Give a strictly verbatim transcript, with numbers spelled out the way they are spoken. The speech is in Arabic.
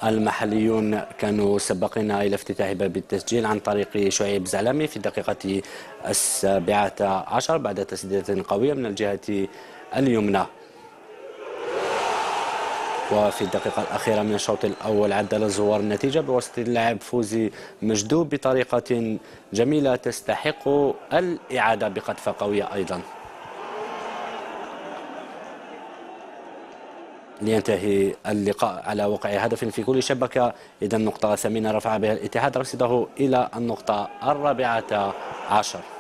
المحليون كانوا سباقين إلى افتتاح باب التسجيل عن طريق شعيب زعلامي في الدقيقة السابعة عشر بعد تسديدة قوية من الجهة اليمنى. وفي الدقيقة الأخيرة من الشوط الأول عدل الزوار النتيجة بواسطة اللاعب فوزي مجدوب بطريقة جميلة تستحق الإعادة بقطفة قوية أيضا. لينتهي اللقاء على وقع هدف في كل شبكة. إذا النقطة الثامنة رفع بها الاتحاد رصيده إلى النقطة الرابعة عشر.